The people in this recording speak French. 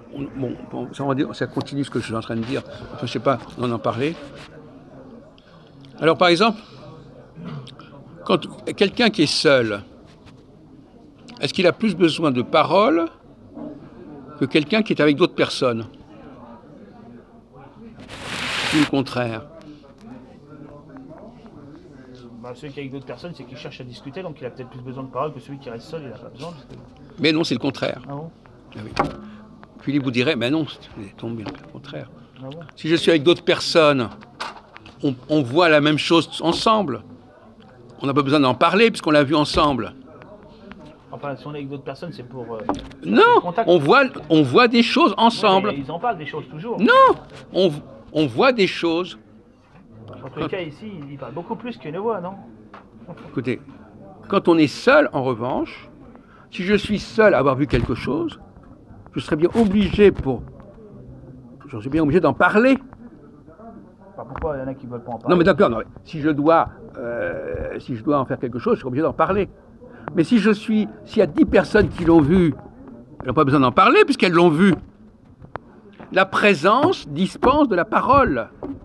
ça continue ce que je suis en train de dire. Enfin, je ne sais pas, on en parlait. Alors, par exemple, quand quelqu'un qui est seul, est-ce qu'il a plus besoin de paroles que quelqu'un qui est avec d'autres personnes? Ou le contraire? Celui qui est avec d'autres personnes, c'est qu'il cherche à discuter, donc il a peut-être plus besoin de paroles que celui qui reste seul, il n'a pas besoin. Mais non, c'est le contraire. Ah bon? Ah oui. Philippe vous dirait, mais non, c'est tombé, le contraire. Ah bon? Si je suis avec d'autres personnes, on voit la même chose ensemble. On n'a pas besoin d'en parler puisqu'on l'a vu ensemble. Enfin, si on est avec d'autres personnes, c'est pour... non, on voit des choses ensemble. Oui, ils en parlent des choses toujours. Non, on voit des choses. En tout cas, ici, il parle beaucoup plus qu'il ne voit, non? Écoutez, quand on est seul, en revanche, si je suis seul à avoir vu quelque chose, je serais bien obligé d'en parler. Enfin, pourquoi il y en a qui ne veulent pas en parler? Non mais d'accord, si je dois en faire quelque chose, je serai obligé d'en parler. Mais s'il y a 10 personnes qui l'ont vu, elles n'ont pas besoin d'en parler puisqu'elles l'ont vu. La présence dispense de la parole.